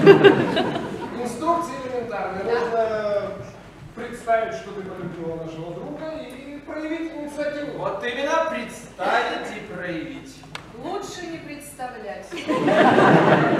Инструкции элементарные. Нужно представить, что ты полюбила нашего друга и проявить инициативу. Вот именно представить и проявить. Лучше не представлять.